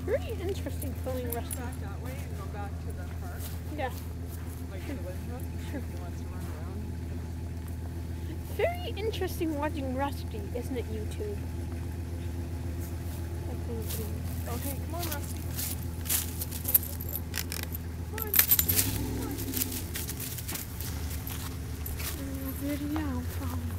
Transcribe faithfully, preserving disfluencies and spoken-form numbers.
Very interesting filming Rusty. Back that way and go back to the park. Yeah. Like sure. The Elizabeth. Sure. He wants to run around. Very interesting watching Rusty, isn't it, YouTube? Okay, come on, Rusty. Come on. Come on. Video from